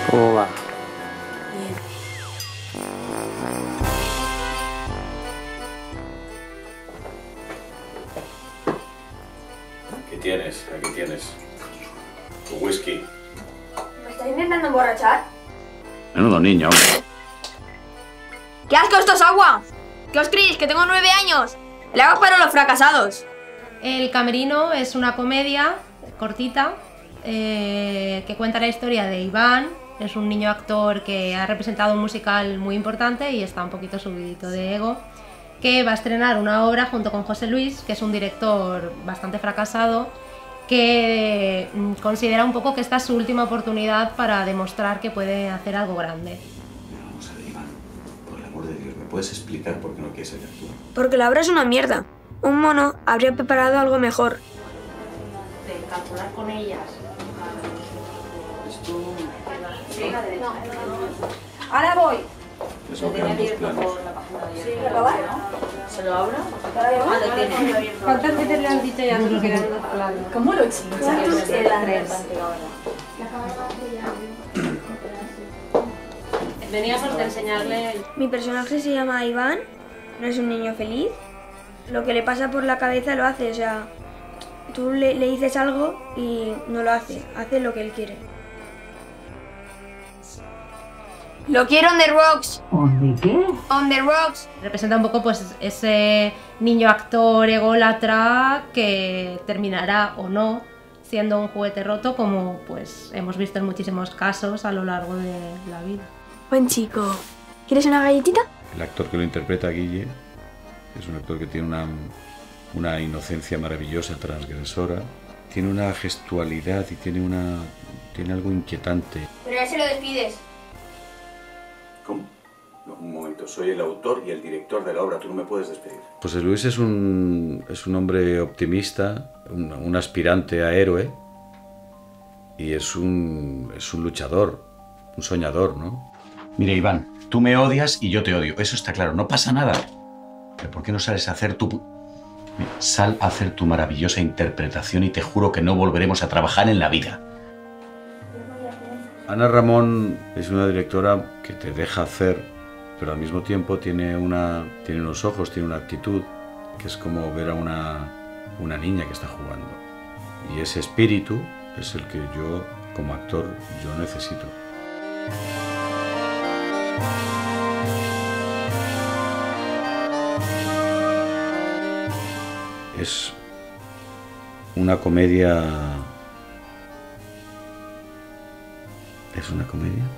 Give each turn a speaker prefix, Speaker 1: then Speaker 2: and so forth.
Speaker 1: ¿Cómo va?
Speaker 2: Bien.
Speaker 3: ¿Qué tienes? Aquí tienes. Tu whisky.
Speaker 2: ¿Me estáis intentando emborrachar?
Speaker 3: Menudo niño.
Speaker 2: ¡Qué asco, esto es agua! ¿Qué os creéis? ¿Que tengo 9 años? El agua es para los fracasados.
Speaker 4: El Camerino es una comedia cortita que cuenta la historia de Iván. Es un niño actor que ha representado un musical muy importante y está un poquito subidito de ego, que va a estrenar una obra junto con José Luis, que es un director bastante fracasado, que considera un poco que esta es su última oportunidad para demostrar que puede hacer algo grande.
Speaker 5: Vamos a ver, Iván, por el amor de Dios, ¿me puedes explicar por qué no quieres ser actor?
Speaker 2: Porque la obra es una mierda. Un mono habría preparado algo mejor.
Speaker 6: De calcular con ellas. Sí. No. Ahora voy.
Speaker 5: Eso quedan dos planos.
Speaker 6: ¿Se lo abro? Ah, lo tiene.
Speaker 4: ¿Cuántas veces le has dicho ya que quedan los planos?
Speaker 6: ¿Cómo lo chinchas? Tres.
Speaker 4: Veníamos de enseñarle...
Speaker 2: Mi personaje se llama Iván, no es un niño feliz. Lo que le pasa por la cabeza lo hace, o sea, tú le dices algo y no lo hace lo que él quiere. Lo quiero on the rocks.
Speaker 6: ¿On the qué?
Speaker 2: On the rocks.
Speaker 4: Representa un poco pues ese niño actor ególatra que terminará o no siendo un juguete roto, como pues hemos visto en muchísimos casos a lo largo de la vida.
Speaker 2: Buen chico. ¿Quieres una galletita?
Speaker 3: El actor que lo interpreta, Guille, es un actor que tiene una inocencia maravillosa, transgresora. Tiene una gestualidad y tiene algo inquietante.
Speaker 2: Pero ya se lo despides.
Speaker 5: ¿Cómo? No, un momento, soy el autor y el director de la obra, tú no me puedes despedir.
Speaker 3: José Luis es un hombre optimista, un aspirante a héroe y es un luchador, un soñador, ¿no?
Speaker 5: Mira, Iván, tú me odias y yo te odio, eso está claro, no pasa nada. Pero ¿por qué no sales a hacer Mira, sal a hacer tu maravillosa interpretación y te juro que no volveremos a trabajar en la vida.
Speaker 3: Ana Ramón es una directora que te deja hacer, pero al mismo tiempo tiene unos ojos, tiene una actitud, que es como ver a una niña que está jugando. Y ese espíritu es el que yo, como actor, yo necesito. Es una comedia... ¿Es una comedia?